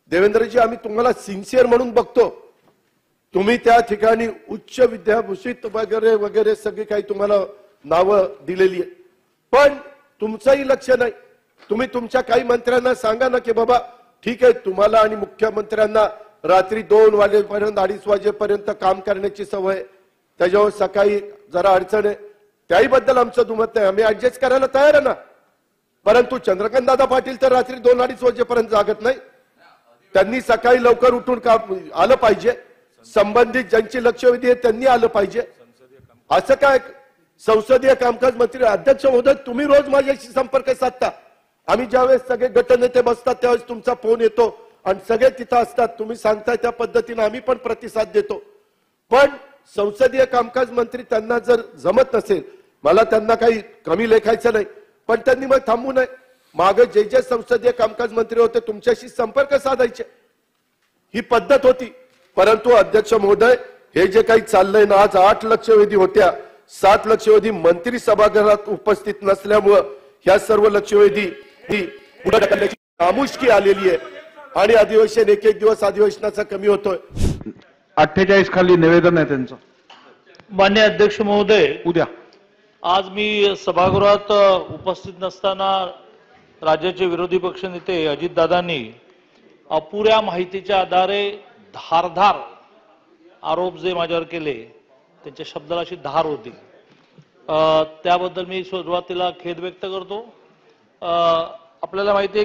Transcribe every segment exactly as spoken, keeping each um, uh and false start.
देवेंद्रजी आम्ही तुम्हाला सिन्सिअर म्हणून बघतो, तुम्ही त्या ठिकाणी उच्च विद्याभूषित वगैरे वगैरे सगळी काही तुम्हाला नावं दिलेली आहे, पण तुमचंही लक्ष नाही। तुम्ही तुमच्या काही मंत्र्यांना सांगा ना की बाबा ठीक आहे, तुम्हाला आणि मुख्यमंत्र्यांना रात्री दोन वाजेपर्यंत अडीच वाजेपर्यंत काम करण्याची सवय, त्याच्यावर सकाळी जरा अडचण आहे, त्याही बद्दल आमचं दुमत नाही, आम्ही ऍडजस्ट करायला तयार आहे ना। परंतु चंद्रकांत दादा पाटील तर रात्री दोन अडीच वाजेपर्यंत जागत नाही, त्यांनी सकाळी लवकर उठून काम आलं पाहिजे, संबंधित ज्यांची लक्षवेधी आहे त्यांनी आलं पाहिजे। असं काय संसदीय कामकाज मंत्री अध्यक्ष महोदय तुम्ही रोज माझ्याशी संपर्क साधता, आम्ही ज्यावेळेस सगळे गटनेते बसतात त्यावेळेस तुमचा फोन येतो आणि सगळे तिथं असतात, तुम्ही सांगताय त्या पद्धतीने आम्ही पण प्रतिसाद देतो। पण संसदीय कामकाज मंत्री त्यांना जर जमत नसेल, मला त्यांना काही कमी लेखायचं नाही, पण त्यांनी मग थांबू नये, मागे जे जे संसदीय कामकाज मंत्री होते तुमच्याशी संपर्क साधायचे, ही पद्धत होती। परंतु अध्यक्ष महोदय हे जे काही चाललंय ना, आज आठ लक्षवेधी होत्या, सात लक्षवेधी मंत्री सभागृहात उपस्थित नसल्यामुळे ह्या सर्व लक्षवेधी ही पुढे ढकलण्याची नामुष्की आलेली आहे आणि अधिवेशन एक एक दिवस अधिवेशनाचा कमी होतोय। अठ्ठेचाळीस खाली निवेदन आहे त्यांचं। माननीय अध्यक्ष महोदय, उद्या आज मी सभागृहात उपस्थित नसताना राज्याचे विरोधी पक्षनेते अजितदादांनी अपुऱ्या माहितीच्या आधारे धारधार आरोप जे माझ्यावर केले, त्यांच्या शब्दाला अशी धार होती, त्याबद्दल मी सुरुवातीला खेद व्यक्त करतो। आपल्याला माहिती आहे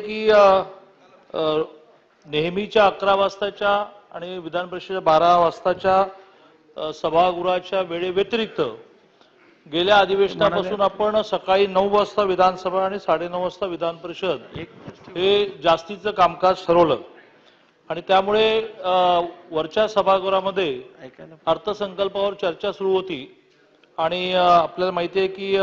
की नेहमीच्या अकरा वाजताच्या आणि विधान परिषदेच्या बारा वाजताच्या सभागृहाच्या वेळेव्यतिरिक्त गेल्या अधिवेशनापासून आपण सकाळी नऊ वाजता विधानसभा आणि साडेनऊ वाजता विधान परिषद हे जास्तीचं कामकाज ठरवलं आणि त्यामुळे वरच्या सभागृहामध्ये अर्थसंकल्पावर चर्चा सुरू होती आणि आपल्याला माहिती आहे की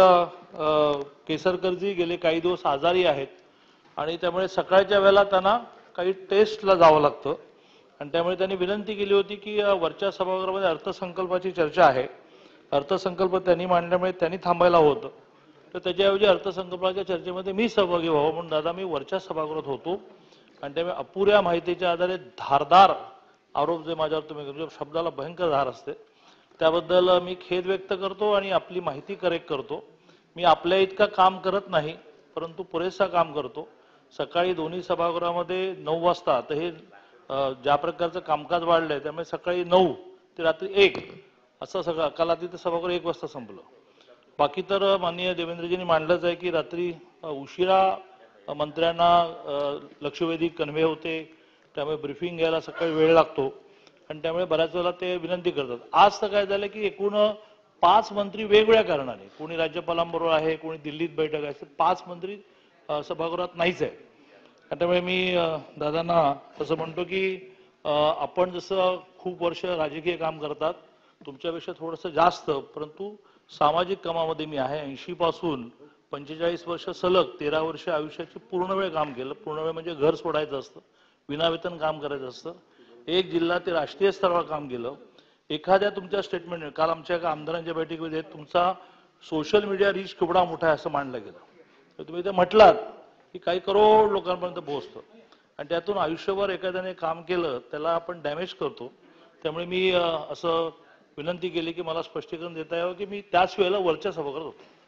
केसरकरजी गेले काही दिवस आजारी आहेत आणि त्यामुळे सकाळच्या वेळेला त्यांना काही टेस्टला जावं लागतं आणि त्यामुळे त्यांनी विनंती केली होती की वरच्या सभागृहामध्ये अर्थसंकल्पाची चर्चा आहे, अर्थसंकल्प त्यांनी मांडल्यामुळे त्यांनी थांबायला होतं, तर त्याच्याऐवजी अर्थसंकल्पाच्या चर्चेमध्ये मी सहभागी व्हावं म्हणून दादा मी वरच्या सभागृहात होतो आणि त्यामुळे अपुऱ्या माहितीच्या आधारे धारदार आरोप जे माझ्यावर तुम्ही शब्दाला भयंकर धार असते, त्याबद्दल मी खेद व्यक्त करतो आणि आपली माहिती करेक्ट करतो। मी आपल्या इतका काम करत नाही, परंतु पुरेसा काम करतो। सकाळी दोन्ही सभागृहामध्ये नऊ वाजता तर हे ज्या प्रकारचं कामकाज वाढलंय त्यामुळे सकाळी नऊ ते रात्री एक असं सगळं कालातीत सभागृह एक वाजता संपलं। बाकी तर माननीय देवेंद्रजींनी मांडलंच आहे की रात्री उशिरा मंत्र्यांना लक्षवेधी कन्व्हे होते, त्यामुळे ब्रीफिंग घ्यायला सकाळी वेळ लागतो आणि त्यामुळे बऱ्याच वेळेला ते विनंती करतात। आज तर काय झालं की एकूण पाच मंत्री वेगवेगळ्या कारणाने, कोणी राज्यपालांबरोबर आहे, कोणी दिल्लीत बैठक आहे, पाच मंत्री सभागृहात नाहीच आहे। त्यामुळे मी दादांना असं म्हणतो की आपण जसं खूप वर्ष राजकीय काम करतात, तुमच्यापेक्षा थोडंसं जास्त, परंतु सामाजिक कामामध्ये मी आहे। ऐंशी पासून पंचेचाळीस वर्ष सलग तेरा वर्ष आयुष्याची पूर्ण वेळ काम केलं। पूर्ण वेळ म्हणजे घर सोडायचं असतं, विनावेतन काम करायचं असतं, एक जिल्हा ते राष्ट्रीय स्तरावर काम केलं। एखाद्या तुमच्या स्टेटमेंट, काल आमच्या एका आमदारांच्या बैठकीमध्ये तुमचा सोशल मीडिया रीच केवढा मोठा आहे असं मांडलं गेलं, तर तुम्ही ते म्हटलात की काही करोड लोकांपर्यंत पोहोचतं आणि त्यातून आयुष्यभर एखाद्याने काम केलं त्याला आपण डॅमेज करतो। त्यामुळे मी असं विनंती केली की मला स्पष्टीकरण देता यावं की मी त्याच वेळेला वरच्या सभागृहात होतो।